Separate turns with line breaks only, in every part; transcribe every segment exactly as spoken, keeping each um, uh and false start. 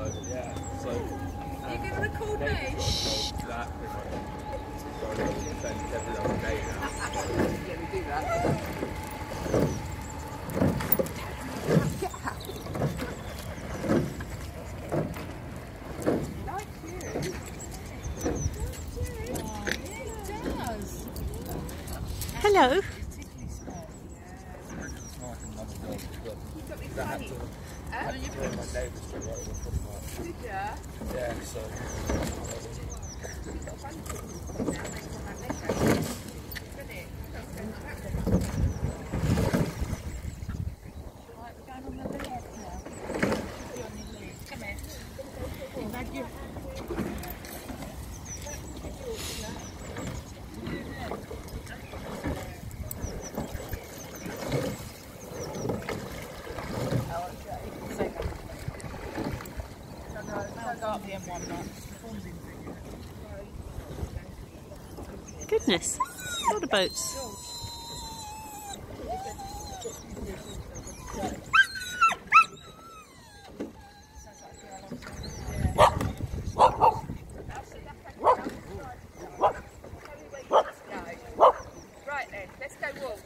So yeah, so
Are you going to record me?
That every other day now.
Yeah, we do that. Like you. Oh, yeah, it does.
Hello.
You've got me funny. Huh?
My neighbours straight right in the footpath.
Did ya?
Yeah, so.
You've got funny now. They want that leg back. Isn't it? Right, we're going on the left now. You're on your legs. Come here. You bag your...
Goodness, a lot of boats.
Right then, let's go walk.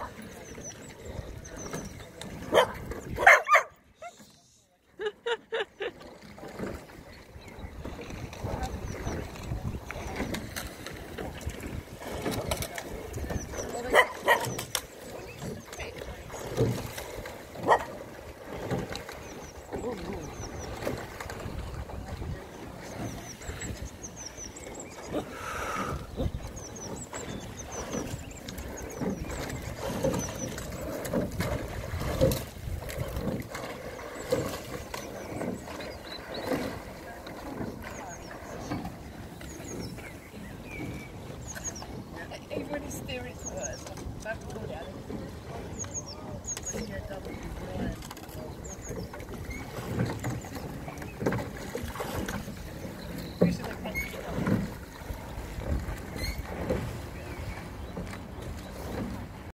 Even when he's steering for us, back to the other. We should have